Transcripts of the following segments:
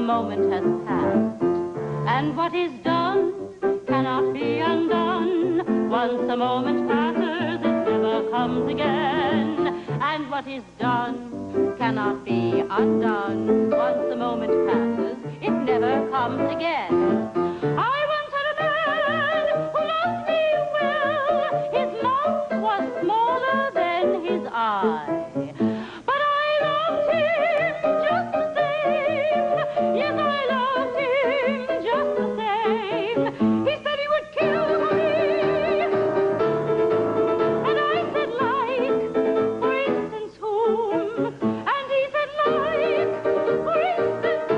moment has passed. And what is done cannot be undone. Once a moment passes, it never comes again. And what is done cannot be undone. Once a moment passes, it never comes again. I once had a man who loved me well. His mouth was smaller than his eye. But I loved him just the same. Yes, I loved him just the same. He said he would kill me. And I said, like, for instance, whom? And he said, like, for instance,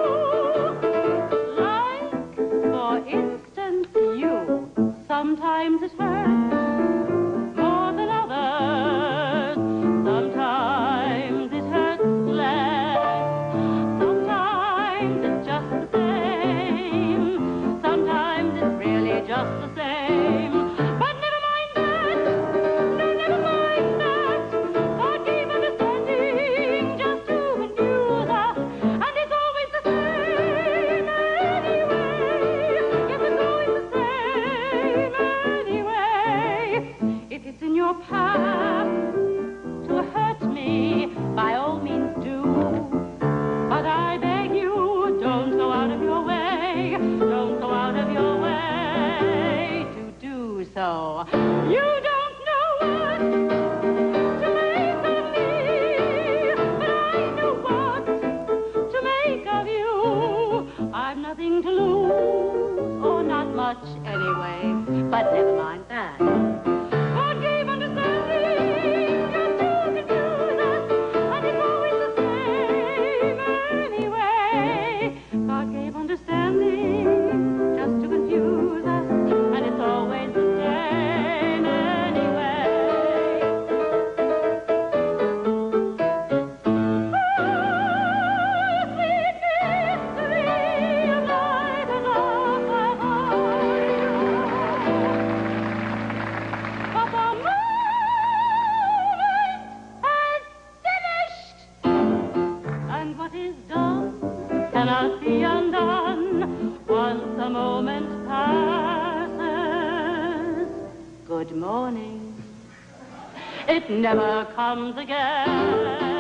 you. Like, for instance, you. Sometimes it hurts more than others. Sometimes it hurts less. Sometimes it's just the same. Sometimes it's really just the same. But never mind that. No, never mind that. God gave understanding just to confuse us. And it's always the same anyway. Yes, it's always the same anyway. If it's in your path to hurt me, by all means do. But I beg you, don't go out of your way. Don't go out of your way to do so. You don't know what to make of me, but I know what to make of you. I've nothing to lose, or not much anyway. But never mind that. God gave understanding just to confuse us, and it's always the same anyway. God gave understanding just to confuse us, and it's always the same anyway. Oh, sweet mystery of life and love, I heart you. But the moment has finished, and what is done cannot be undone. Once a moment passes, good morning, it never comes again.